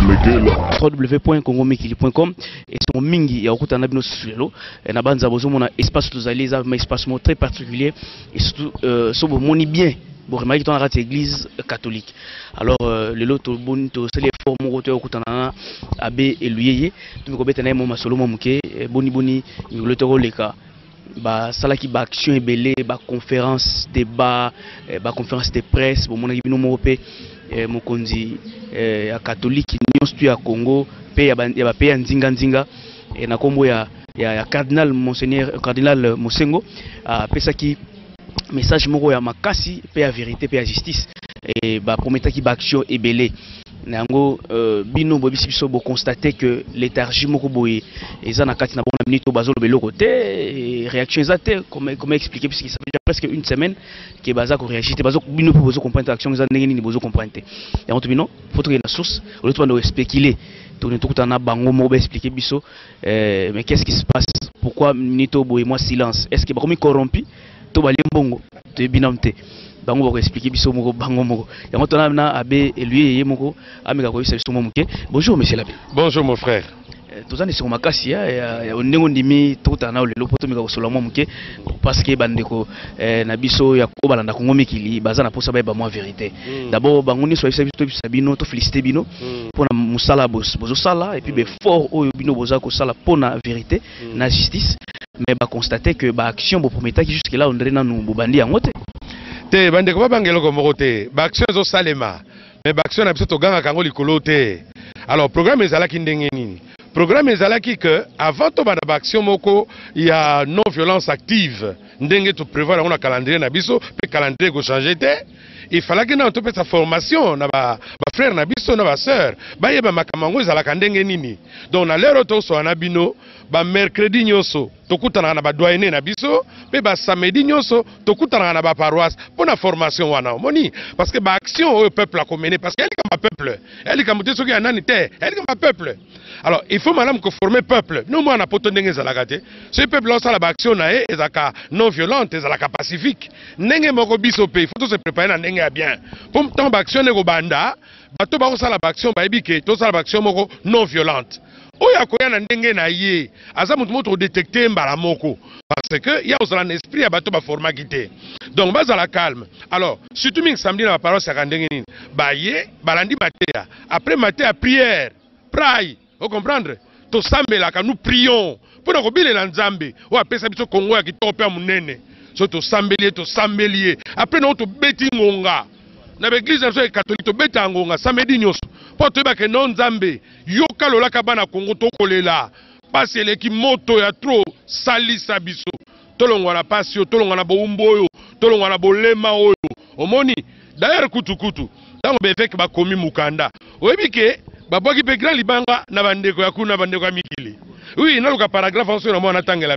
www.congomekili.com et son mingi ya okuta na bino solo na banza bozo mona espace tozali za espace très particulier et surtout so moni bien bon remarquez ton rate église catholique alors le lot bon to c'est les formes roto okuta na Abbé et Luyeye tu ko betana mo masolo mo muke boni le to leka ba salaki ba action ebele ba conférence débat ba conférence de presse bon mona bino mo pe mokonzi ya catholique nyonso ya Congo pe ya ba pe nzinga na kombo ya cardinal monseigneur cardinal Mosengo pesa ki message moko ya makasi pe ya vérité pe ya justice et ba prometaki ba action ebele nango bino bo biso bo constater que léthargie moko boye eza na kati na bona minute bazo lo beloko te réaction ezate comment expliquer puisque ça fait déjà presque une semaine que baza ko réagir te bazo bino po bozo comprendre action eza ndenge nini bozo comprendre et on bino faut trouver la source au lieu de spéculer tourner tout en bango mo expliquer biso mais qu'est-ce qui se passe pourquoi minute boye moi silence est-ce que ba comme corrompu to ba lembongo te binamte bango ba expliquer biso moko bango moko yango tona na Abbé et Luyeye moko ameka ko biso mo muke. Bonjour monsieur l'abbé. Bonjour mon frère. Tozane sur makasi ya ondengo ndimi tota na lelo poto meka ko sola mo muke parce que bandeko na biso ya ko balanda Kongo mikili baza na posa ba moi vérité. D'abord bango ni so biso bino to féliciter bino pour na musala bozo sala et puis be fort oyo bino boza ko sala pour na vérité na justice mais ba constater que ba action bo prometa qui jusque là on dirait na nous bobandi yango te. Te bandeko ba bangelo ko moko te ba action zo salema mais ba action na biso to ganga kango likolo te. Alors programme ezalaki ndenge nini? Programme ezalaki que avant to bana ba action moko ya non violence active ndenge to prévoir on a calendrier na biso pe calendrier ko changer te. Il fallait que nous ayons sa formation, na ba frère na biso na ba sœur, ba yeba makamango ezalaka ndenge nini. Donc na lero to so na bino, ba mercredi nyoso tokutana na ba doyenne na biso, pe ba samedi nyoso tokutana na ba paroisse pour la formation wana. Moni parce que ba action au peuple a commencé parce qu'elle est comme peuple, elle est comme tout ce qui a nanité, elle est comme peuple. Alors il faut madame que former peuple. Nous moi na poto ndenge ezalaka te. Ce peuple là ça la ba action na ezaka non violente, ezalaka pacifique. Ndenge moko biso pe, il faut se préparer na ndenge bien. Pour tant d'action ne banda, bato ba osala action ba ebike, to sala action moko non violente. Oya koya na ndenge na ye, aza mutu moto détecter mbala moko parce que il y a aussi un esprit à bato ba forma kité. Donc base à la calme. Alors, surtout ming samedi na parole ça ndenge nini. Ba ye, balandi matéa. Après matéa prière, pray, vous comprendre? To sambela ka nous prions pour na kobile na Nzambe. O apesa biso Congo ya kitoko pe munene. To sambelier après nous to beti ngonga na l'église catholique to beta ngonga samedi nyoso po to ba ke non Nzambe yoka lola ka bana Congo to kolela parce que moto ya trop salisa biso tolongwa na pasio tolongwa na boumbo oyo tolongwa na bolema oyo omoni d'ailleurs kutu tango bevek ba komi mukanda oyebike babwaki pe grand libanga na bandeko ya kuna bandeko ya mikili. Oui, nous avons paragraphe en ce moment.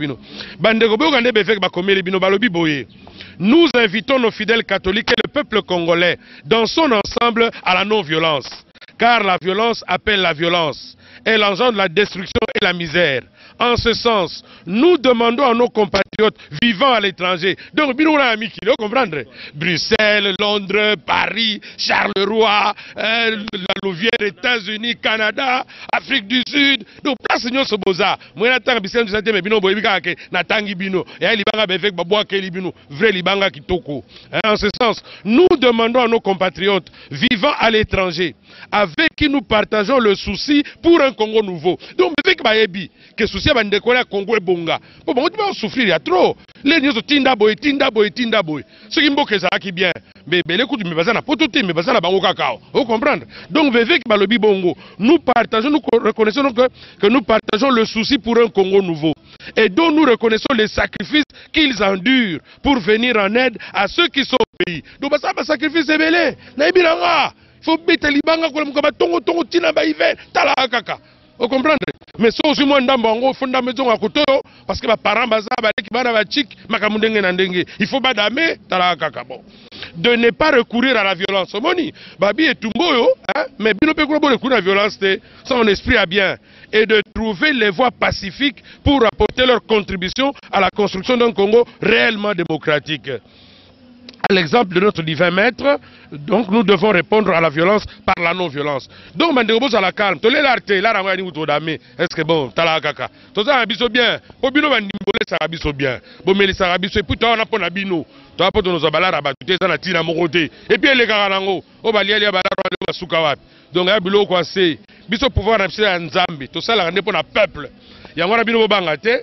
Nous invitons nos fidèles catholiques et le peuple congolais dans son ensemble à la non-violence. Car la violence appelle la violence. Elle engendre la destruction et la misère. En ce sens, nous demandons à nos compatriotes vivant à l'étranger, donc vous comprenez, Bruxelles, Londres, Paris, Charleroi, la Louvière, États-Unis, Canada, Afrique du Sud, donc place nous ce boza. Moi n'attends bien de santé mais bino boyika ke natangi bino et libanga bevek babwa ke libino vrai libanga kitoko. En ce sens, nous demandons à nos compatriotes vivant à l'étranger avec qui nous partageons le souci pour un Congo nouveau. Donc bevek baebi que souci bandeko ya Congo e bonga. Bon tu vas souffrir ya trop. Les nyoso tinda boy. Ce qui mboke ça qui bien. Mais écoute mais bazana pototé mais bazana bango kakao. Vous comprendre? Donc bevek balobi bongo. Nous partageons nous reconnaissons que nous partageons le souci pour un Congo nouveau. Et dont nous reconnaissons les sacrifices qu'ils endurent pour venir en aide à ceux qui sont au pays. Donc ça va sacrifice est belé. Na ibiranga. Faut mettre libanga ko mukaba tongo tina ba hiver tala kaka. Vous comprenez? Mais ça aussi moi ndambo ngo fonda maison à kotoyo parce que ba parents baza ba leki bana ba chik makamundenge na ndenge. Il faut badame tala kaka bon. De ne pas recourir à la violence. Moni, babi et tumboyo, hein, mais bino pe ko recourir à la violence son esprit à bien et de trouver les voies pacifiques pour apporter leur contribution à la construction d'un Congo réellement démocratique. à l'exemple de notre divin maître, donc nous devons répondre à la violence par la non-violence. Donc, Mandéobos à la calme. Tu l'es là, est-ce que bon, t'as la caca. Tu as un bien. Pour bino, mandimbolé, ça a bien. Bon, mais ça a bien. Et puis, tu as un appel à bino. Tu as un peu de nos abalas à battre. Tu as un tina moroté. Et puis, les garango. Au balier, les abalas, on va soukawat. Donc, il y a un bilo quoi c'est. Biso pouvoir remplir un zambi. Tout ça, la rendre pour le peuple. Il y a un bino bangate.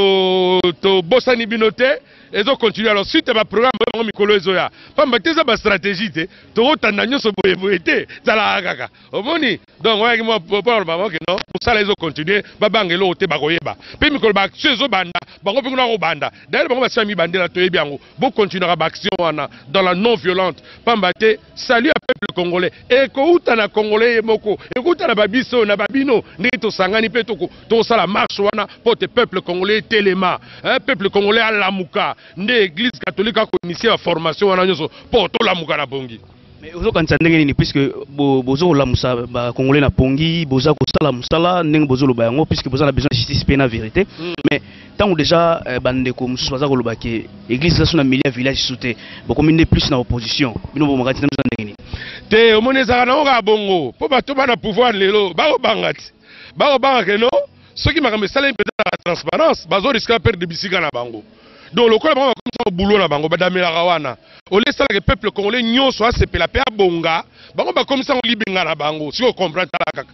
To bossani binote. Et donc continuer. Alors si tu as un programme mikolo ezoya, pas mettre ça ba stratégie te, to tandanyo so boyeboyete, ça la kaka. Omoni. Donc ouais moi pour le maman que non, pour ça les autres continuer, ba bangelo te ba koyeba. Pe mikolo ba action banda, bango pe kuna ko banda. D'ailleurs bango ba sami bandela to yebiango. Bon continuera ba action wana dans la non violente. Pambate, salut à peuple congolais. Et ko utana congolais moko, et ko utana babiso na babino, ni to sangani pe to ça la marche wana pour te peuple congolais telema, hein peuple congolais à lamuka. L'église catholique a initié la formation pour tout la Moukana Pongi. Mais aujourd'hui, quand on puisque bozo la Moussa congolais na Pongi, boza la Moussala, neng bozo le bayango, puisque boza a besoin de justice pénale vérité. Mais tant que déjà bande comme Moussa Koloba que l'église là sur un milliard village sauté, beaucoup mine plus dans l'opposition. Bino bo magati na ndengeni. Te omoneza na nga bongo, po ba to ba na pouvoir lelo, ba bangati. Ba bangake no, ceux qui m'a sala la transparence, bazo risquer perdre de bisika na bango. Donc le comme ça au boulot na bango badamela kawana au laisse le peuple congolais nyonso a sepela pe abonga bango ba comme ça on libenga na bango si on comprend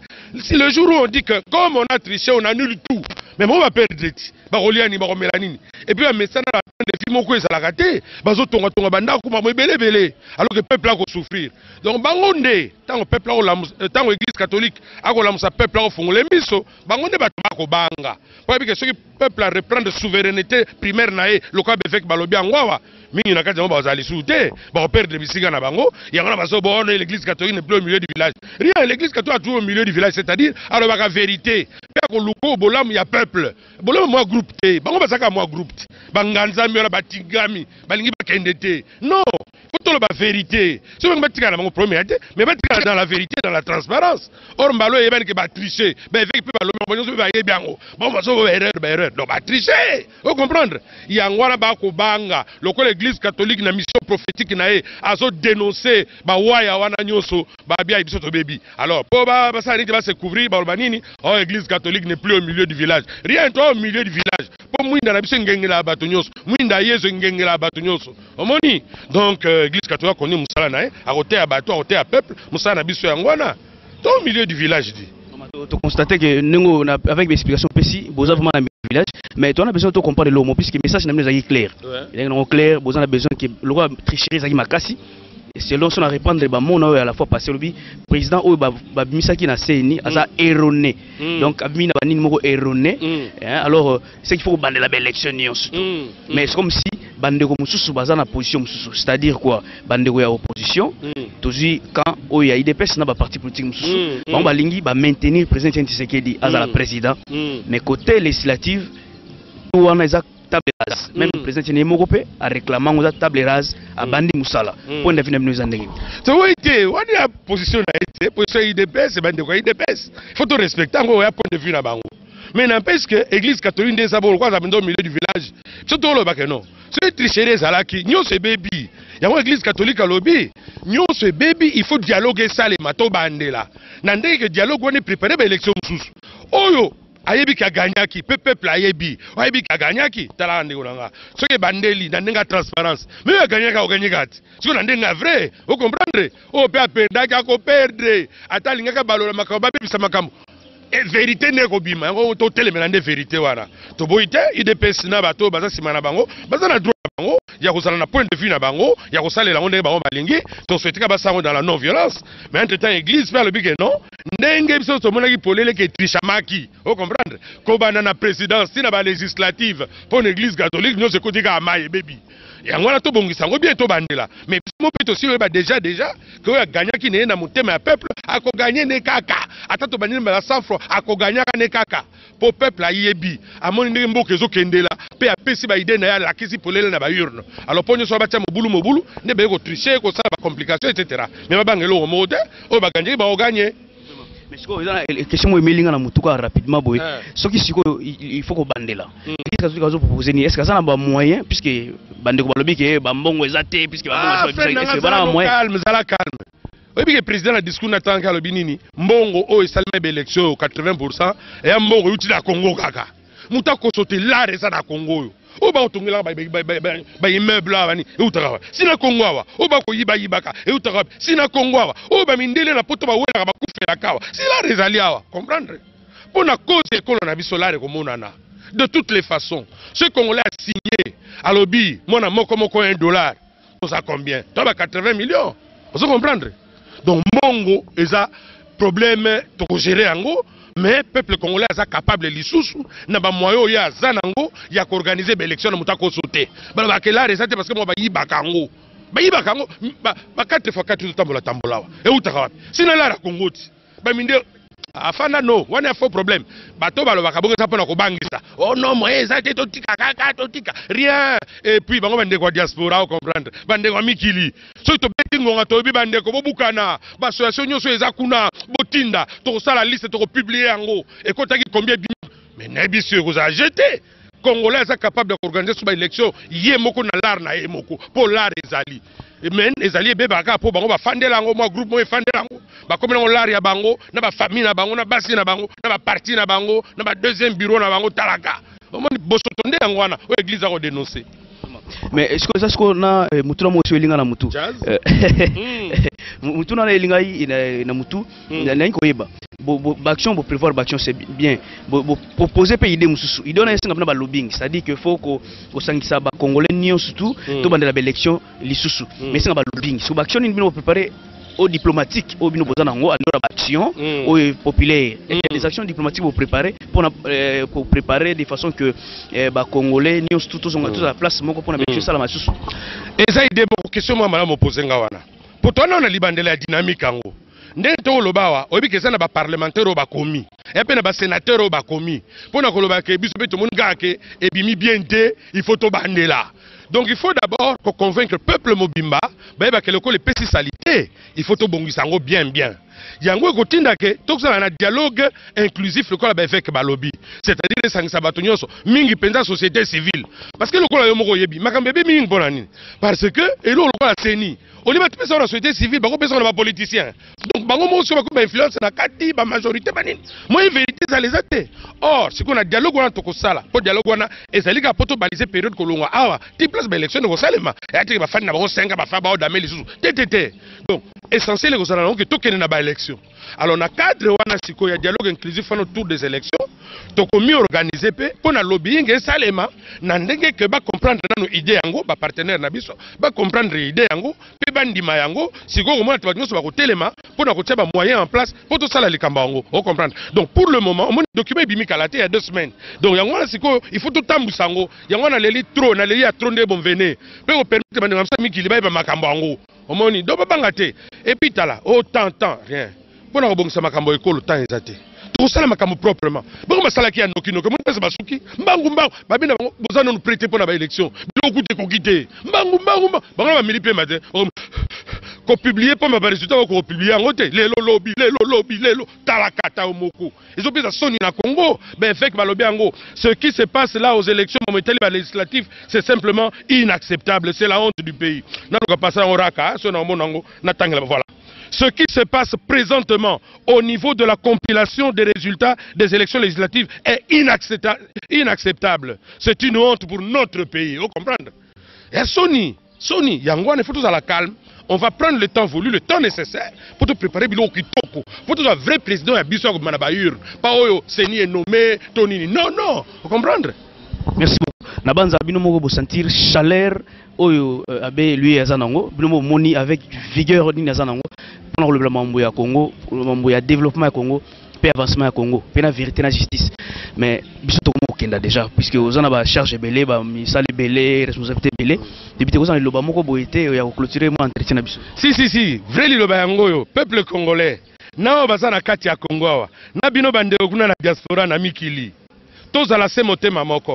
si le jour où on dit que comme on a triché on annule tout mais on va perdre ba reliani ba melanini et puis un message na de film moko ezala raté bazo tonga banda ko ma belé alors que peuple a ko souffrir donc bango ndé tant peuple a tant église catholique a ko lamusa peuple a fongole miso bango ndé ba ko banga pour que ce peuple a reprendre souveraineté primaire na le cas avec balobi angwawa mingi na kati ya bazali soute ba perdre bisika na bango yanga baso bon l'église catholique n'est plus au milieu du village rien l'église catholique est toujours au milieu du village c'est-à-dire alors la vérité pe ko luko bolam ya peuple bolam moi groupe te bango basaka moi groupe banganza mi ba tingami balingi ba kendete non faut tout la vérité si on batika na bango premier mais batika dans la vérité dans la transparence or mbalo yeben ke ba tricher ben avec pe balobi bonyo ba yebiango bon baso erreur donc ba tricher vous comprendre yangwana ba ko banga loko l'église catholique na mission prophétique na e azo dénoncer ba waya wana nyoso ba bia biso to bebi alors po ba ça ni va se couvrir ba banini oh l'église catholique n'est plus au milieu du village rien toi au milieu du village po mwinda na biso ngengela bato nyoso mwinda yezo ngengela bato nyoso omoni donc l'église catholique connaît musala na e a côté à bato a côté à peuple musala na biso yangwana to au milieu du village dit tu constates que avec des explications précises, vous avez vraiment un village, mais tu as besoin de comprendre l'homme, puisque le message n'est pas clair. Il est clair, vous avez besoin que le roi tricherie Zagi Makassi. Selon son répondre, mon à la fois passé le président ou Misaki na CNI a erroné. Donc Abimina Banin Moko erroné. Alors c'est qu'il faut bander la belle élection. Mais c'est comme si Bandeko Moussou baza na position, c'est-à-dire quoi? Bandeko ya opposition. Toujours quand il y a IDPS na ba parti politique Moussou. On va lingi ba maintenir président Tshisekedi as la président. Mais côté législatif, on a table rase. Même le président Némogopé a réclamé une table rase à Bandi Moussala. Point de vue de nous en déguer. C'est oui, on a position à position IDPS, c'est Bandi IDPS. Il faut tout respecter, on a un point de vue là-bas. Mais n'empêche que l'église catholique des Sabons, quoi, ça au milieu du village. Surtout le bac, non. C'est tricherie, ça là qui, nous c'est baby. Il y a une église catholique à lobby. Nous c'est baby, il faut dialoguer ça les matos bandés là. N'andé que dialogue, on est préparé pour l'élection sous. Oh yo! Ayebi ka ganyaki peuple ayebi ayebi ka ganyaki tala ndeko nanga soki bandeli na ndenga transparence mais ya ganyaka o ganyakati siko na ndenga vrai vous comprendre o pe aperdaka ko perdre atalingaka balola makamba bebisa makambo et vérité ne ko bima ngo to telemela nde vérité wana to boite IDPS na bato baza sima na bango baza na droit bango ya kozala na point de vue na bango ya kosalela ndenge bango balingi to souhaiter ba sango dans la non violence mais entre temps église faire le big non ndenge biso to monaki polele ke trishamaki vous comprendre ko bana na présidence na ba législative pour l'église catholique nous ekotika amaye baby et on a tout bon ça bien tout bandela mais mo peut aussi déjà que ya gagner qui na motema ya peuple ako gagner ne kaka ata to bandela la 100 francs ako gagner ne kaka pour peuple ayebi amoni ndenge mboka ezo kendela pe apesi ba idée na ya la kisi polele na ba urne alors ponyo so batia mobulu ne be ko tricher ko ça ba complication etc mais ba bangelo mo te o ba gagner ba o gagner. Mais ce que la question est mélinga na mutuka rapidement ce qui il faut qu'on bande là. Qu'est-ce que vous proposez? Est-ce que ça a un moyen puisque bande ko balobi ke ba mbongo ezate puisque ba mbongo est-ce que bana moyen calme zala calme. Oui, que le président a discours n'attend qu'à l'obinini. Mbongo o esalme élection 80% et mbongo uti la Congo kaka. Muta ko sote la resa na Congo. O ba otongela ba immeuble là bani e utaka. Sina Congo wa. O ba ko yiba yibaka e utaka. Sina Congo wa. O ba mindele na poto ba wela ba kufela kawa. Si la resalia wa, comprendre? Pour na cause école na bisolare ko monana. De toutes les façons, ce Congolais a signé à l'obi, mon amour comme $1. Ça combien? Tu as 80 millions. Vous comprenez? Donc, Mongo, il a problème de gérer en gros, mais le peuple congolais est capable de l'issoussou. Il y a moyen de Zanango, il y a qu'organiser l'élection de Moutako sauter. Mais là, c'est parce que moi, je suis Bakango. Je suis Bakango, 4x4 tambola tambola. Et où tu as? Sinon, là, Congo. Afana no, on a faux problème. Bato balo bakabonga ça pona ko bangisa. Oh non, moi ça te totika kaka totika. Rien. Et puis bango bande ko diaspora au comprendre. Bande ko mikili. So to beti ngonga to bi bande ko bobukana. Ba association nyoso ezakuna botinda. To sala liste to publier yango. Et ko taki combien mais nebi sur vous a jeté. Congolais est capable d'organiser une élection. Yé moko na lar na yé moko. Pour l'art ezali. Men ezali bebaka po bango ba fandela ngo mo groupe mo fandela ngo ba comme na lar ya bango na ba famille na bango na basi na bango na ba parti na bango na ba deuxième bureau na bango talaka omoni bosotonde yango wana o église a ko dénoncer. Mais est-ce que ça ce qu'on a mutu na mo elinga na mutu mutu na elinga na mutu na nko yeba action pour prévoir action c'est bien proposer pe idée mususu idée na singa na lobbying c'est-à-dire que faut ko sangisa ba congolais nion surtout to bandela élection lisusu mais singa ba lobbying so action ni bino préparer au diplomatique au bino bozana ngo andora action au populaire il y a des actions diplomatiques pour préparer pour préparer de façon que ba congolais nion surtout to zonga la place moko pour na élection sala masusu et ça idée pour question moi madame poser nga wana pour toi on a libandela dynamique ngo ndenge to lobawa obi ke sana ba parlementaire o ba komi et pe na ba sénateur o ba komi pona ko loba ke biso pe to mon ngake e bimi bien te il faut to bandela. Donc il faut d'abord convaincre le peuple mobimba ba ke le ko le pesi salité il faut to bongisa ngo bien yango ko tinda ke to sala na dialogue inclusif le ko la ba avec ba lobby c'est-à-dire sangisa bato nyonso mingi penza société civile parce que le ko la yo moko yebi makambe be mingi bona nini parce que et lo ko la seni on va tout la société civile, on va les politiciens. Donc, on va influence na kati, la majorité. Moi, la vérité, ça les a été. Or, si on a dialogue, on a tout ça. Pour dialogue, on a et ça les a pour baliser période que l'on a. Ah, tu places l'élection de vos salema. Et tu vas faire na 5 ba fa ba d'amel les sous. Donc, essentiel que ça que tout qu'il y a na élection. Alors, on a cadre on a siko ya dialogue inclusif autour des élections. Donc, on mieux organisé pour na lobbying et salema na ndenge que ba comprendre na nos idées yango, ba partenaire na biso, ba comprendre idée yango. Bandima yango siko ko mona to nyonso ba ko telema pour na ko tia ba moyen en place pour tout ça la likamba yango on comprendre. Donc pour le moment mon document bimi kalaté il y a 2 semaines. Donc yango na siko il faut tout tambusa yango yango na leli trop na leli ya trop nde bon venir pe ko permettre ba ngam sa mikili ba makambo yango omoni do ba bangate et puis tala oh tant rien pour na ko bongisa makambo ekolo temps ezate tout ça makambo proprement bon masala ki ya nokino ko mon pesa basuki mbangu babina bozana nous prêter pour la élection biloko te ko quitter mbangu bango ba milipe matin ko publier pour ma résultat ko publier en côté lelo lobby talakata omoko ils ont besoin soni na Congo ben fait que lobby ango ce qui se passe là aux élections législatives c'est simplement inacceptable c'est la honte du pays na ko passer en raka so na monango na tangela voilà. Ce qui se passe présentement au niveau de la compilation des résultats des élections législatives est inacceptable. C'est une honte pour notre pays. Vous comprenez? Et Sony, Yangwan, il faut tous à la calme. On va prendre le temps voulu, le temps nécessaire pour te préparer bilo kitoko. Pour tout un vrai président et biso comme Manabayur. Pas oyo, Seni est nommé, Tonini. Non. Vous comprenez? Merci beaucoup. Nabanza bino moko sentir chaleur oyo Abbé lui azanango bino moni avec vigueur ni azanango pour le mambo ya Congo, le mambo ya développement ya Congo, puis avancement ya Congo, puis la vérité la justice. Mais biso to mo kenda déjà puisque aux ana ba charge belé ba misali belé responsabilité belé depuis que aux ana loba moko boité ya clôturer mo entretien na biso. Si vrai loba yango yo peuple congolais na bazana kati ya Congo wa na bino bande okuna na diaspora na mikili tous à la same motema moko.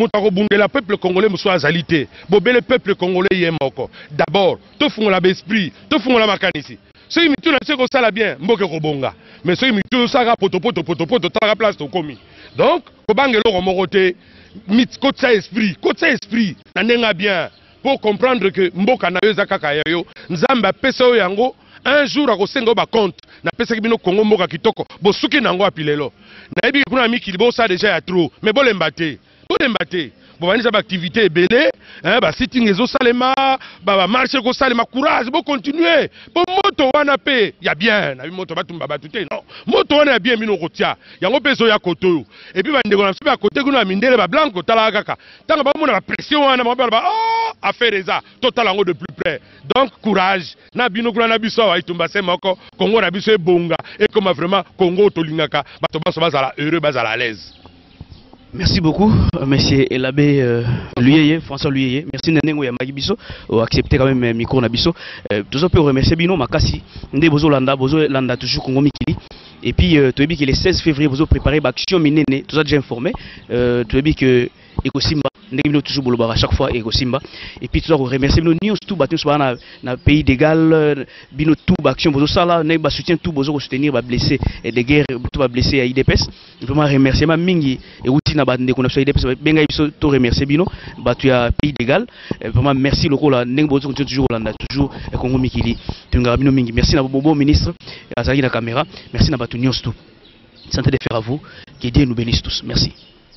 Le peuple congolais soit azalité. Le peuple congolais y est moko. D'abord, tout font la esprit, tout font la macanisi. Ceux qui me tuent, ça la bien, mboke robonga. Mais ceux qui me tuent, ça poto, t'as la place au commis. Donc, kobangelo romorote, mit côté esprit, n'enga bien. pour comprendre que mboka na yo zakaka yo nzamba pesa yo yango un jour akosenga ba compte na pesa ki bino Congo mboka kitoko bosuki nango apilelo na yebi kuna mikili bo ça déjà ya trop mais bolemba te bon on ba activité belé hein ba sitting ezo salema ba marché ko salema courage bo continuer bo moto wana pe ya bien na moto batumba batute non moto wana ya bien bino kotia yango peso ya koto et puis ba ndeko na ba côté kuna mindele ba blanco tala kaka tanga ba mona ba pression wana ba oh affaire eza total yango de plus près donc courage na bino kuna na biso wa itumba sema ko Congo na biso ebonga et comme vraiment Congo to lingaka bato baso bazala heureux bazala à l'aise. Merci beaucoup, monsieur l'abbé Luyeye, François Luyeye. Merci Nenengo ya Magibiso, accepter quand même micro na biso. Tout ça peut remercier Bino Makasi, Ndé Bozo Landa toujours Congo Mikili. Et puis tu as dit que le 16 février vous avez préparé l'action Minene, tout ça déjà informé. Tu as dit que Ekosimba, Ndé toujours Boloba à chaque fois Ekosimba. Et puis tout ça remercier Bino News tout battu sur na pays d'égal, Bino tout action Bozo Sala, Ndé soutien tout Bozo soutenir ba blessé et des guerres tout va blessé à IDPS. Vraiment remercier ma mingi et outil na bande qu'on a fait IDPS benga biso to remercier Bino, battu à pays d'égal. Vraiment merci loko la Ndé Bozo continue toujours Landa toujours Congo Mikili. Tunga Bino mingi. Merci na Bobo ministre, Azali la caméra. Merci na batu News tout. Santé de faire à vous. Que Dieu nous bénisse tous. Merci.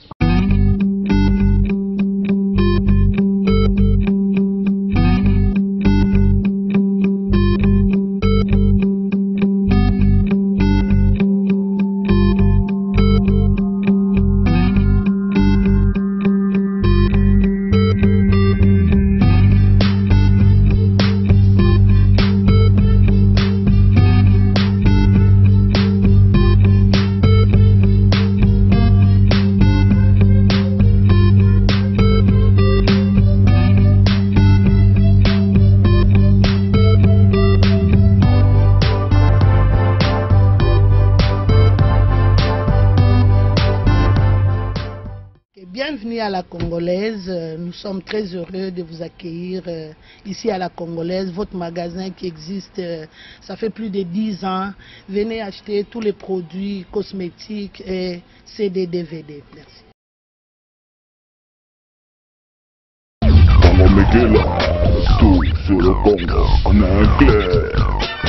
Bienvenue à la Congolaise, nous sommes très heureux de vous accueillir ici à la Congolaise, votre magasin qui existe, ça fait plus de 10 ans. Venez acheter tous les produits cosmétiques et CD, DVD. Merci. Tout sur le Congo, on a un clair.